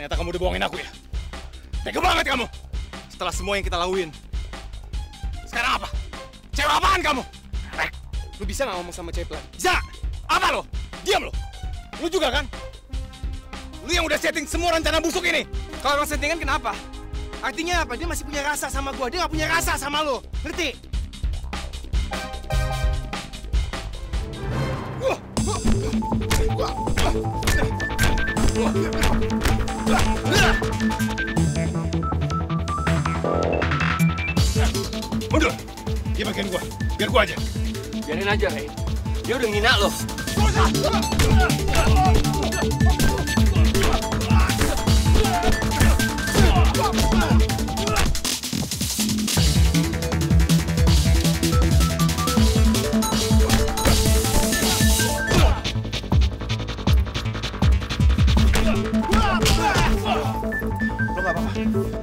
Ternyata kamu udah bohongin aku ya? Tega banget kamu! Setelah semua yang kita lakuin. Sekarang apa? Cewek apaan kamu? Rek, lu bisa gak ngomong sama cewek pelan? Bisa! Apa lo? Diam lo! Lu juga kan? Lu yang udah setting semua rencana busuk ini! Kalau orang settingan kenapa? Artinya apa? Dia masih punya rasa sama gua, dia gak punya rasa sama lo. Ngerti? Mundur! Dia bagian gua, biar gua aja. Biarin aja, Ray. Dia udah ngina lo. Lo gak apa-apa.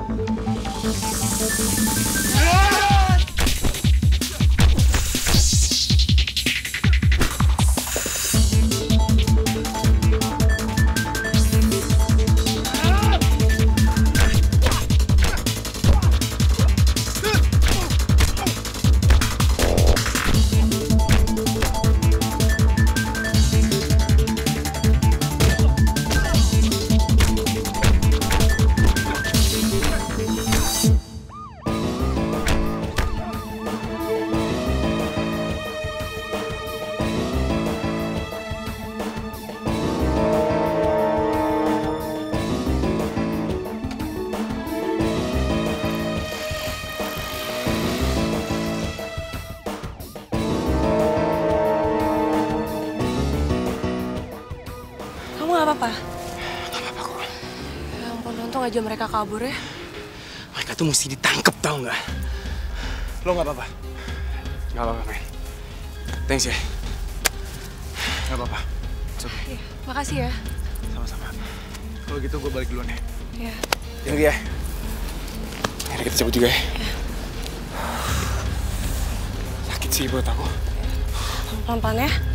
Kamu gak apa-apa? Gak apa-apa kok. Ya ampun, untung aja mereka kabur ya. Mereka tuh mesti ditangkep, tau nggak? Lo gak apa-apa? Gak apa-apa, men. Thanks ya. Gak apa-apa. Iya, makasih ya. Sama-sama. Kalau gitu gue balik duluan ya. Iya. Thank ya. Akhirnya kita cabut juga ya. Sakit sih buat aku. Pelan-pelan ya.